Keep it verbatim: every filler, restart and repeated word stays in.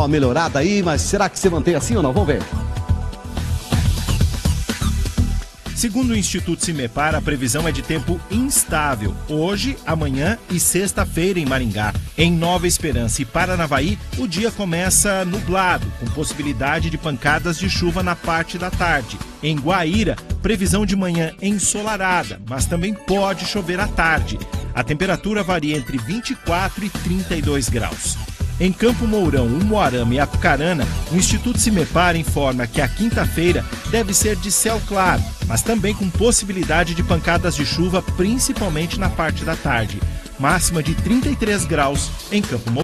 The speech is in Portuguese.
Uma melhorada aí, mas será que você mantém assim ou não? Vamos ver. Segundo o Instituto Cimepar, a previsão é de tempo instável hoje, amanhã e sexta-feira em Maringá. Em Nova Esperança e Paranavaí, o dia começa nublado, com possibilidade de pancadas de chuva na parte da tarde. Em Guaíra, previsão de manhã ensolarada, mas também pode chover à tarde. A temperatura varia entre vinte e quatro e trinta e dois graus. Em Campo Mourão, Umuarama e Apucarana, o Instituto Cimepar informa que a quinta-feira deve ser de céu claro, mas também com possibilidade de pancadas de chuva, principalmente na parte da tarde. Máxima de trinta e três graus em Campo Mourão.